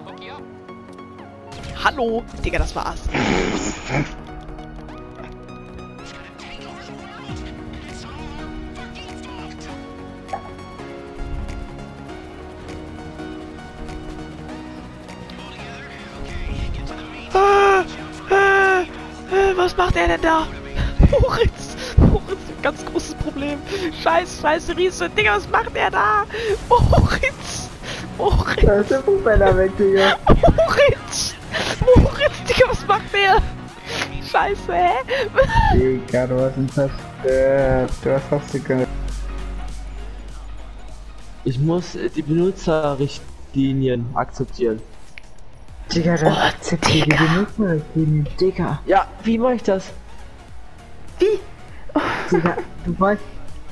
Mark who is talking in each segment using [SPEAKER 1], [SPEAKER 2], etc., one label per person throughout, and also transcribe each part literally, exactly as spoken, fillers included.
[SPEAKER 1] Hallo, Digga, das war's. Ah, ah, ah, was macht er denn da? Moritz, Moritz, ganz großes Problem. Scheiß, scheiße Riese, Digga, was macht er da? Moritz, Moritz.
[SPEAKER 2] Da ist der Propeller weg, Digga.
[SPEAKER 1] Moritz, Moritz, Digga, was macht der? Scheiße, hä?
[SPEAKER 2] Digga, du hast ihn zerstört. Du hast fast gegangen.
[SPEAKER 3] Ich muss äh, die Benutzerrichtlinien akzeptieren.
[SPEAKER 2] Digga, dann
[SPEAKER 1] Oh,
[SPEAKER 2] akzeptiere die
[SPEAKER 1] Digga.
[SPEAKER 2] Benutzerrichtlinien. Digga.
[SPEAKER 3] Ja, wie mache ich das?
[SPEAKER 2] Wie? Oh. Digga, du weißt.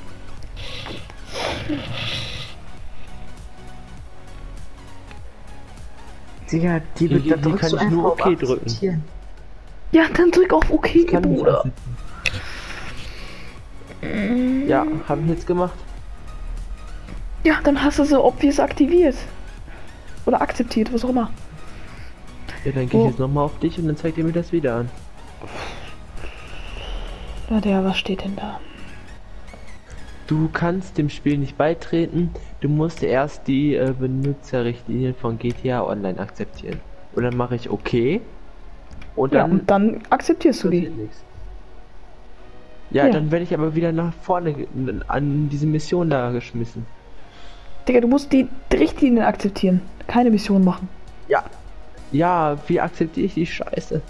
[SPEAKER 2] Digga, die,
[SPEAKER 3] Hier-
[SPEAKER 2] da
[SPEAKER 3] hier
[SPEAKER 2] drückst
[SPEAKER 3] kann
[SPEAKER 2] du
[SPEAKER 3] ich
[SPEAKER 2] einfach
[SPEAKER 3] nur
[SPEAKER 2] auf
[SPEAKER 3] OK drücken.
[SPEAKER 2] Akzeptieren.
[SPEAKER 1] Ja, dann drück auf OK,
[SPEAKER 3] Ich kann nicht
[SPEAKER 1] Bruder.
[SPEAKER 3] akzeptieren. Ja, habe ich jetzt gemacht.
[SPEAKER 1] Ja, dann hast du so obvious aktiviert. Oder akzeptiert, was auch immer.
[SPEAKER 3] Ja, dann gehe
[SPEAKER 1] Oh.
[SPEAKER 3] ich jetzt nochmal auf dich und dann zeigt ihr mir das wieder an.
[SPEAKER 1] Na der, was steht denn da?
[SPEAKER 3] Du kannst dem Spiel nicht beitreten, du musst erst die äh, Benutzerrichtlinien von G T A Online akzeptieren. Und dann mache ich OK. Und
[SPEAKER 1] Ja,
[SPEAKER 3] dann
[SPEAKER 1] und dann akzeptierst du die.
[SPEAKER 3] passiert nichts. Ja,
[SPEAKER 1] Ja.
[SPEAKER 3] dann werde ich aber wieder nach vorne ge- an diese Mission da geschmissen.
[SPEAKER 1] Digga, du musst die Richtlinien akzeptieren. Keine Mission machen.
[SPEAKER 3] Ja. Ja, wie akzeptiere ich die Scheiße?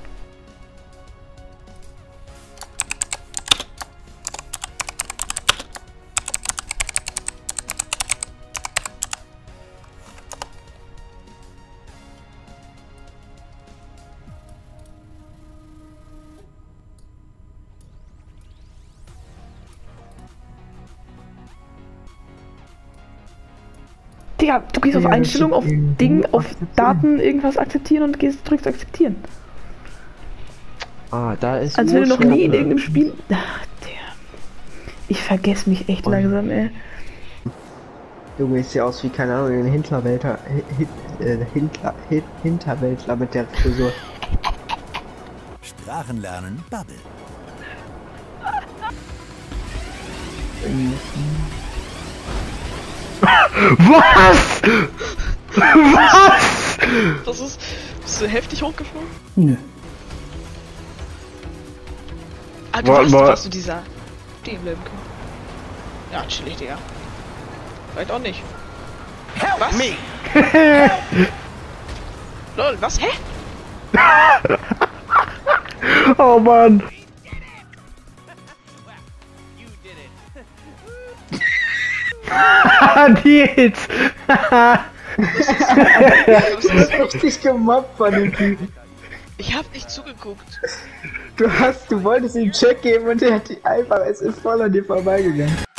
[SPEAKER 1] Digga, du gehst auf
[SPEAKER 2] Ja,
[SPEAKER 1] Einstellung, auf
[SPEAKER 2] das ist
[SPEAKER 1] Ding,
[SPEAKER 2] irgendwo
[SPEAKER 1] auf
[SPEAKER 2] akzeptieren.
[SPEAKER 1] Daten, irgendwas akzeptieren und gehst, drückst akzeptieren.
[SPEAKER 3] Ah, da ist
[SPEAKER 1] Als wenn du noch nie in
[SPEAKER 3] Urschwere.
[SPEAKER 1] irgendeinem Spiel... Ach, der. Ich vergesse mich echt
[SPEAKER 3] Und-
[SPEAKER 1] langsam, ey.
[SPEAKER 2] Junge, ich sehe aus wie, keine Ahnung, ein Hinterwäldler, Hin, äh, Hintler, Hin, Hinterwäldler mit der Frisur.
[SPEAKER 4] Sprachenlernen Bubble.
[SPEAKER 5] Was? Was?
[SPEAKER 1] Das ist... Bist du heftig hochgeflogen?
[SPEAKER 2] Nö.
[SPEAKER 1] Ah, du
[SPEAKER 5] Warte
[SPEAKER 1] warst,
[SPEAKER 5] mal.
[SPEAKER 1] warst du dieser... Stehen bleiben können. Ja, chillig, Digga. Vielleicht auch nicht.
[SPEAKER 4] Help
[SPEAKER 1] Was?
[SPEAKER 4] me!
[SPEAKER 1] Lol, was? Hä?
[SPEAKER 5] Oh Mann. Nils.
[SPEAKER 2] Du bist richtig gemobbt von dem Typen.
[SPEAKER 1] Ich hab nicht zugeguckt.
[SPEAKER 2] Du hast, du wolltest ihm einen Check geben und der hat die einfach, es ist voll an dir vorbeigegangen.